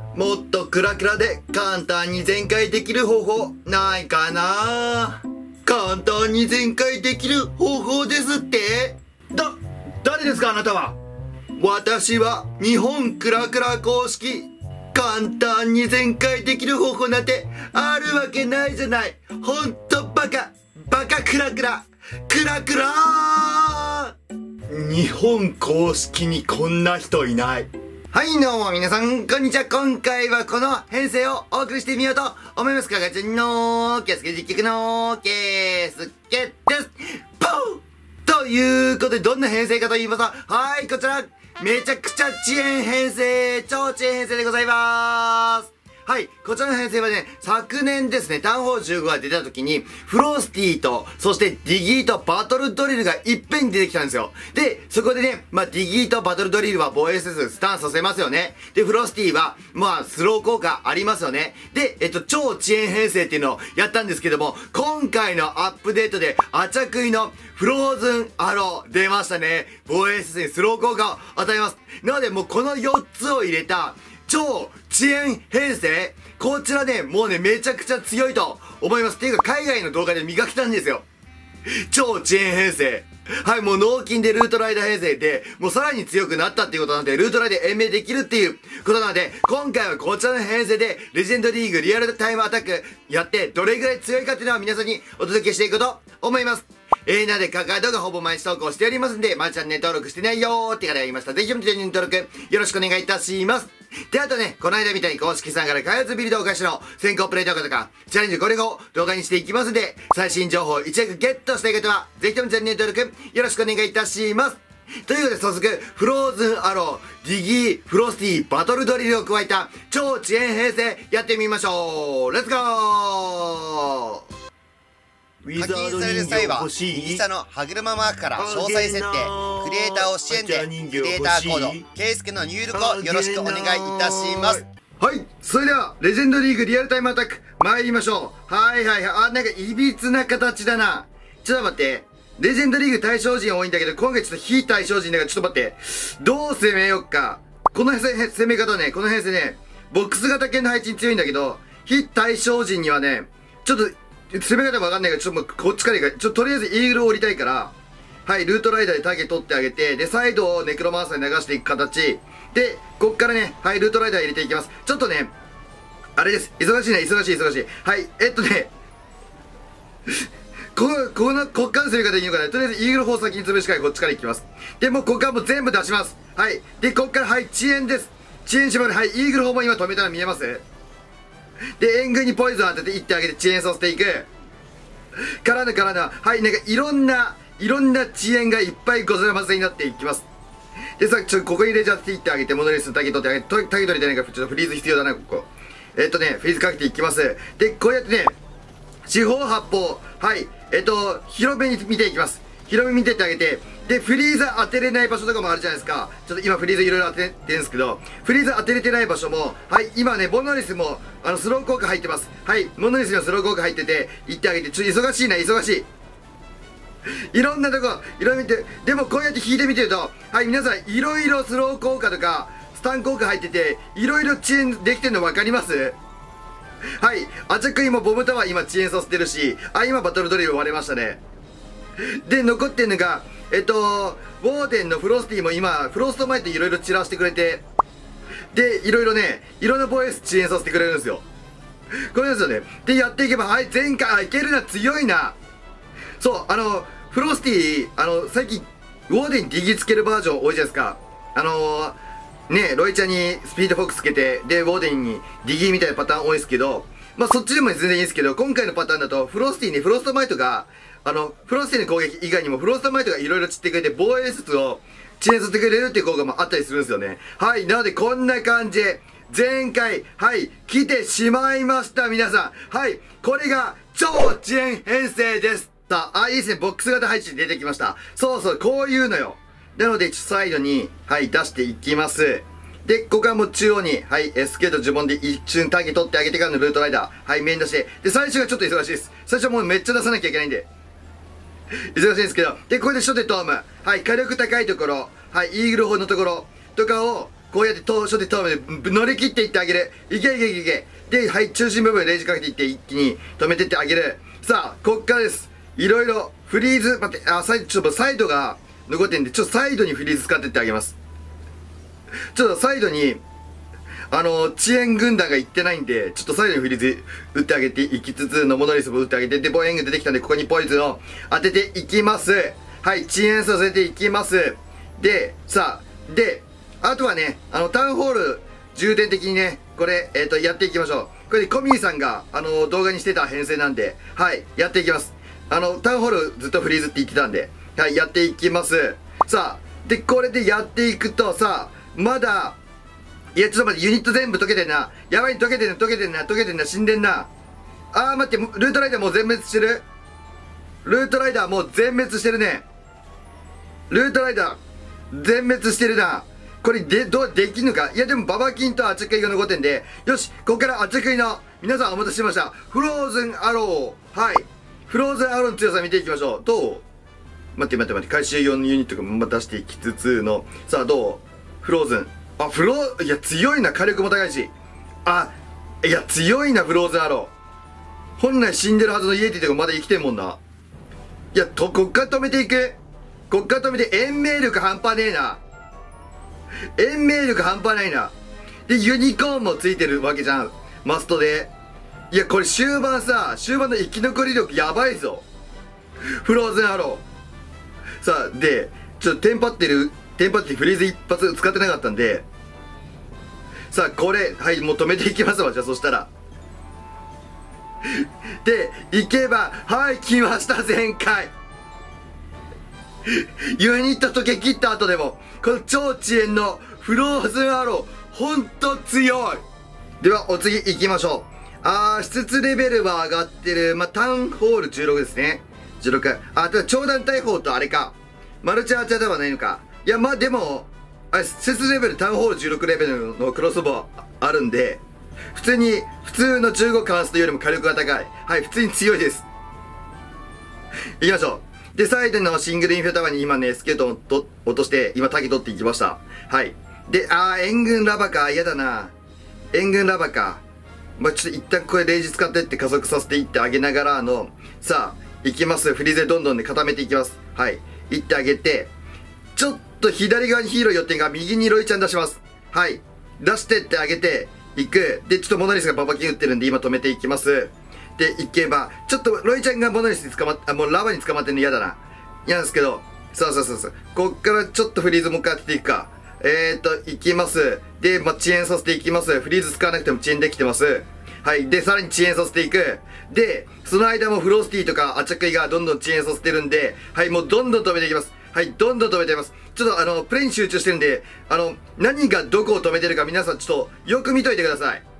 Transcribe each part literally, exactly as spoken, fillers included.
もっとクラクラで簡単に全開できる方法ないかな。簡単に全開できる方法ですって。だ、誰ですかあなたは。私は日本クラクラ公式。簡単に全開できる方法なんてあるわけないじゃない。ほんとバカ、バカクラクラ、クラクラー。日本公式にこんな人いない。はい、どうも皆さん、こんにちは。今回はこの編成をお送りしてみようと思います。かがちゃんのケースケ実況のケースケです。ポーということで、どんな編成かと言いますと、はい、こちら、めちゃくちゃ遅延編成、超遅延編成でございます。はい。こちらの編成はね、昨年ですね、タウンホールじゅうごが出た時に、フロスティと、そしてディギーとバトルドリルがいっぺんに出てきたんですよ。で、そこでね、まあ、ディギーとバトルドリルは防衛せずスタンさせますよね。で、フロスティは、まあ、スロー効果ありますよね。で、えっと、超遅延編成っていうのをやったんですけども、今回のアップデートで、アチャクイのフローズンアロー出ましたね。防衛せずにスロー効果を与えます。なので、もうこのよっつを入れた、超遅延編成、こちらね、もうね、めちゃくちゃ強いと思います。っていうか、海外の動画で磨きたんですよ。超遅延編成。はい、もう脳筋でルートライダー編成で、もうさらに強くなったっていうことなんで、ルートライダー延命できるっていうことなので、今回はこちらの編成で、レジェンドリーグリアルタイムアタックやって、どれぐらい強いかっていうのは皆さんにお届けしていくと思います。えー、なので、カカ動画ほぼ毎日投稿しておりますんで、まだチャンネル登録してないよーって方がいました。ぜひともチャンネル登録よろしくお願いいたします。で、あとね、この間みたいに公式さんから開発ビルドを開始の先行プレイ動画とか、チャレンジこれを動画にしていきますんで、最新情報をいち早くゲットしたい方は、ぜひともチャンネル登録よろしくお願いいたします。ということで早速、フローズンアロー、ディギー、フロスティ、バトルドリルを加えた超遅延編成やってみましょう。レッツゴー。 課金される際は右下の歯車マークから詳細設定、クリエイターを支援でクリエイターコード、ケイスケの入力をよろしくお願いいたします。 はい、それではレジェンドリーグリアルタイムアタック参りましょう。はいはいはい、あ、なんかいびつな形だな。ちょっと待って、レジェンドリーグ対象人多いんだけど、今回ちょっと非対象人だからちょっと待って、どう攻めよっか。この攻め方ね、この編成ね、ボックス型系の配置に強いんだけど、非対象人にはね、ちょっと攻め方もわかんないから、ちょっともうこっちからいいから、ちょっととりあえずイーグルを降りたいから、はい、ルートライダーでターゲット取ってあげて、で、サイドをネクロマンサーに流していく形。で、こっからね、はい、ルートライダー入れていきます。ちょっとね、あれです。忙しいね、忙しい、忙しい。はい、えっとね、この、この、こっから攻め方でいいのかな。とりあえずイーグル砲先に潰しからこっちから行きます。で、もうこっからもう全部出します。はい。で、こっから、はい、遅延です。遅延しまる。はい、イーグル砲も今止めたら見えます？で、援軍にポイズン当てていってあげて遅延させていく。からのからの、はい、なんかいろんな、いろんな遅延がいっぱいございませになっていきます。で、さ、ちょっとここにレジャーっていってあげて、モノレースのターゲット取ってあげて、ターゲット取りたいからちょっとフリーズ必要だな、ここ。えっとね、フリーズかけていきます。で、こうやってね、四方八方、はい、えっと、広めに見ていきます。広め見てってあげて、で、フリーザ当てれない場所とかもあるじゃないですか。ちょっと今フリーザいろいろ当ててるんですけど、フリーザ当てれてない場所も、はい、今ね、モノリスも、あの、スロー効果入ってます。はい、モノリスにはスロー効果入ってて、行ってあげて、ちょっと忙しいな、忙しい。いろんなとこ、いろいろ見て、でもこうやって引いてみてると、はい、皆さん、いろいろスロー効果とか、スタン効果入ってて、いろいろ遅延できてるの分かります？はい、アチャクイもボムタワー今遅延させてるし、あ、今バトルドリル割れましたね。で、残ってるのが、えっと、ウォーデンのフロスティも今、フロストマイトいろいろ散らしてくれて、で、いろいろね、いろんな防衛数遅延させてくれるんですよ。これですよね。で、やっていけば、はい、前回、あ、いけるな、強いな。そう、あの、フロスティ、あの、最近、ウォーデンにディギつけるバージョン多いじゃないですか。あのー、ね、ロイちゃんにスピードフォックスつけて、で、ウォーデンにディギみたいなパターン多いですけど、まあ、そっちでも全然いいですけど、今回のパターンだと、フロスティにフロストマイトが、あの、フロスティの攻撃以外にもフロストマイトがいろいろ散ってくれて、防衛術を遅延させてくれるっていう効果もあったりするんですよね。はい、なのでこんな感じで、前回、はい、来てしまいました、皆さん。はい、これが超遅延編成です。あ、いいですね、ボックス型配置出てきました。そうそう、こういうのよ。なので、サイドに、はい、出していきます。で、ここはもう中央に、はい、エスケート呪文で一瞬ターゲット取ってあげてからのルートライダー、はい、メイン出して、で、最初がちょっと忙しいです。最初はもうめっちゃ出さなきゃいけないんで。忙しいんですけど、で、これで初手トーム、はい、火力高いところ、はい、イーグル砲のところとかを、 こうやって当初でトームで乗り切っていってあげる。いけいけいけいけ。で、はい、中心部分レージかけていって一気に止めてってあげる。さあ、こっからです。いろいろ、フリーズ、待って、あ、サイド、ちょっとサイドが残ってんで、ちょっとサイドにフリーズ使ってってあげます。ちょっとサイドに、あの、遅延軍団が行ってないんで、ちょっとサイドにフリーズ打ってあげていきつつ、ノモノリスも打ってあげて、で、ボエング出てきたんで、ここにポイズンを当てていきます。はい、遅延させていきます。で、さあ、で、あとはね、あの、タウンホール、重点的にね、これ、えっと、やっていきましょう。これでコミーさんが、あの、動画にしてた編成なんで、はい、やっていきます。あの、タウンホールずっとフリーズって言ってたんで、はい、やっていきます。さあ、で、これでやっていくと、さあ、まだ、いや、ちょっと待って、ユニット全部溶けてんな。やばい、溶けてんな、溶けてんな、溶けてんな、死んでんな。あー、待って、ルートライダーもう全滅してる。ルートライダーもう全滅してるね。ルートライダー、全滅してるな。これで、どうできんのか。いや、でも、ババキンとアチャクイが残ってんで、よし、ここからアチャクイの、皆さんお待たせしました。フローズンアロー。はい。フローズンアローの強さ見ていきましょう。どう待って待って待って、回収用のユニットも出していきつつの、さあ、どうフローズン。あ、フロー、いや、強いな、火力も高いし。あ、いや、強いな、フローズンアロー。本来死んでるはずのイエティとかまだ生きてんもんな。いや、と、こっから止めていく。こっから止めて、延命力半端ねえな。延命力半端ないな。で、ユニコーンもついてるわけじゃん。マストで。いや、これ終盤さ、終盤の生き残り力やばいぞ。フローズンアロー。さあ、で、ちょっとテンパってる、テンパってフリーズ一発使ってなかったんで、さあ、これ、はい、もう止めていきますわ、じゃあ、そしたら。で、いけば、はい、来ました、全開。ユニット溶け切った後でも、この超遅延のフローズンアロー、ほんと強い。では、お次行きましょう。あー、施設レベルは上がってる。まあ、タウンホールじゅうろくですね。じゅうろく。あ、ただ、超団大砲とあれか。マルチアーチャーではないのか。いや、まあ、でも、あれ、施設レベル、タウンホールじゅうろくレベルのクロスボウあるんで、普通に、普通のじゅうごカーストよりも火力が高い。はい、普通に強いです。行きましょう。で、サイドのシングルインフェタワーに今ね、スケルトンをと落として、今タケ取っていきました。はい。で、あー、援軍ラバか。嫌だな。援軍ラバか。まあ、ちょっと一旦これレイジ使ってって加速させていってあげながらの、さあ、行きます。フリーゼどんどんね、固めていきます。はい。行ってあげて、ちょっと左側にヒーロー寄ってんが、右にロイちゃん出します。はい。出してってあげて、行く。で、ちょっとモナリスがババキン打ってるんで、今止めていきます。で、行けば、ちょっとロイちゃんがモナリスに捕まっ、あ、もうラバに捕まってんの嫌だな。嫌なんですけど、そうそうそうそう。こっからちょっとフリーズもう一回当てていくか。えーと、行きます。で、まあ、遅延させていきます。フリーズ使わなくても遅延できてます。はい。で、さらに遅延させていく。で、その間もフロスティとかアチャクイがどんどん遅延させてるんで、はい、もうどんどん止めていきます。はい、どんどん止めていきます。ちょっとあの、プレイに集中してるんで、あの、何がどこを止めてるか皆さんちょっとよく見といてください。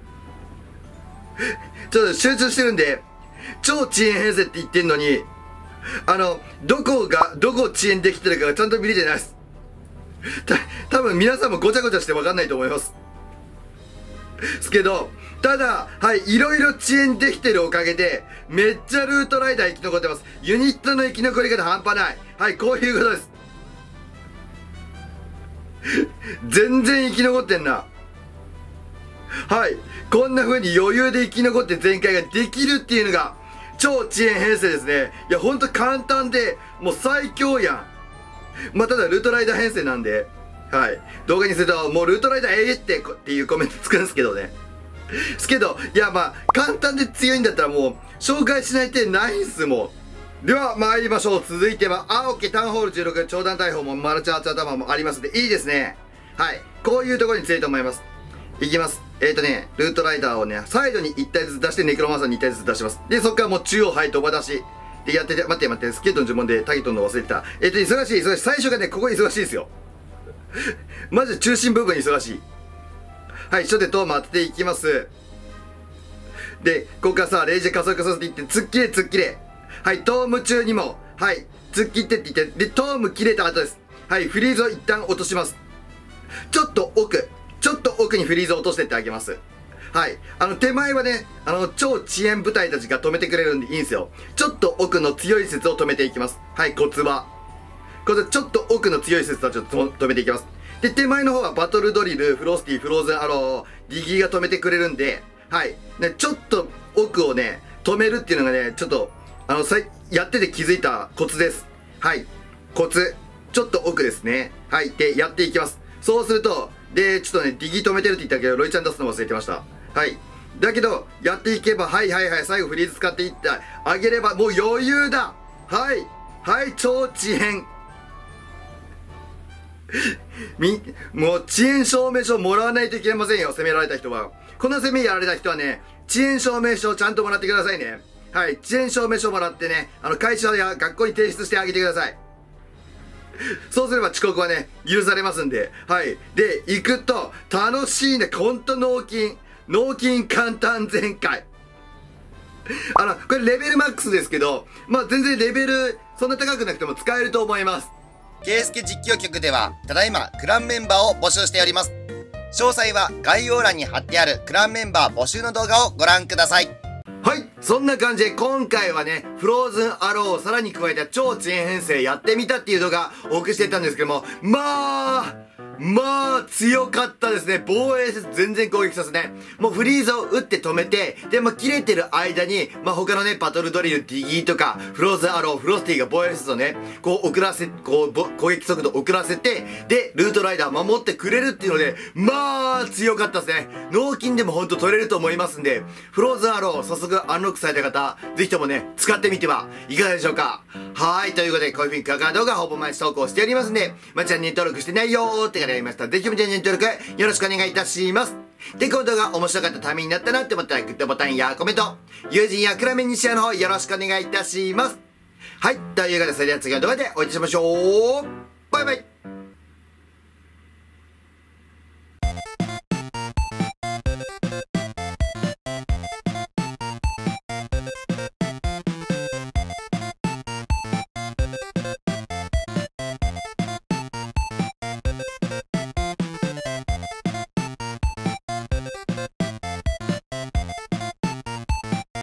ちょっと集中してるんで、超遅延編成って言ってんのに、あの、どこが、どこ遅延できてるかがちゃんと見れてないです。た、多分皆さんもごちゃごちゃしてわかんないと思います。ですけど、ただ、はい、いろいろ遅延できてるおかげで、めっちゃルートライダー生き残ってます。ユニットの生き残り方半端ない。はい、こういうことです。全然生き残ってんな。はい、こんな風に余裕で生き残って全開ができるっていうのが、超遅延編成ですね。いや、ほんと簡単で、もう最強やん。まあ、ただルートライダー編成なんで、はい。動画にすると、もうルートライダーええってっていうコメントつくんですけどね。ですけど、いや、まあ、簡単で強いんだったらもう、紹介しない手ないんすもん。では、参りましょう。続いては、あ、オッケー、タウンホールじゅうろく、超弾大砲もマルチアーチャー弾もありますんで、いいですね。はい。こういうところに強いと思います。いきます。えーとね、ルートライダーをね、サイドにいち体ずつ出して、ネクロマンサーにいち体ずつ出します。で、そっからもう中央、はい、飛ば出し。で、やってて、待って待って、スケートの呪文でタギトンの忘れてた。えーと、忙しい、忙しい。最初がね、ここ忙しいですよ。マジで中心部分忙しい。はい、初手トーム当てていきます。で、ここからさ、レイジ加速させていって、突っ切れ、突っ切れ。はい、トーム中にも、はい、突っ切ってって言って、で、トーム切れた後です。はい、フリーズを一旦落とします。ちょっと奥、ちょっと奥にフリーズを落としてってあげます。はい。あの、手前はね、あの、超遅延部隊たちが止めてくれるんでいいんですよ。ちょっと奥の強い説を止めていきます。はい、コツは。これちょっと奥の強い説たちを止めていきます。 で、手前の方はバトルドリル、フロスティ、フローズンアロー、ディギーが止めてくれるんで、はい。ね、ちょっと奥をね、止めるっていうのがね、ちょっと、あの、さい、やってて気づいたコツです。はい。コツ。ちょっと奥ですね。はい。で、やっていきます。そうすると、で、ちょっとね、ディギー止めてるって言ったけど、ロイちゃん出すの忘れてました。はい。だけど、やっていけば、はいはいはい、最後フリーズ使っていった、あげれば、もう余裕だ。はい。はい、超遅延。み、もう遅延証明書もらわないといけませんよ、攻められた人は。この攻めやられた人はね、遅延証明書をちゃんともらってくださいね。はい、遅延証明書もらってね、あの、会社や学校に提出してあげてください。そうすれば遅刻はね、許されますんで。はい。で、行くと、楽しいね、ほんと納金。納金簡単全開。あの、これレベルマックスですけど、まあ全然レベル、そんな高くなくても使えると思います。 ケイスケ実況局では、ただいまクランメンバーを募集しております。詳細は概要欄に貼ってあるクランメンバー募集の動画をご覧ください。 はい。そんな感じで今回はね、フローズンアローをさらに加えた超遅延編成やってみたっていう動画をお送りしていたんですけども、まあ、まあ、強かったですね。防衛せず全然攻撃させね。もうフリーズを打って止めて、で、まあ、切れてる間に、まあ、他のね、バトルドリル、ディギーとか、フローズンアロー、フロスティが防衛せずをね、こう、遅らせ、こう、攻撃速度遅らせて、で、ルートライダー守ってくれるっていうので、まあ、強かったですね。納金でもほんと取れると思いますんで、フローズンアロー、早速アンロックされた方、ぜひともね、使ってみてはいかがでしょうか。はい、ということで、こういうふうにカカー動画ほぼ毎日投稿しておりますんで、まあ、チャンネル登録してないよーって方がいましたら、ぜひともチャンネル登録よろしくお願いいたします。で、この動画面白かったためになったなって思ったら、グッドボタンやコメント、友人やクラメンにシェアの方よろしくお願いいたします。はい、ということで、それでは次の動画でお会いしましょう。バイバイ。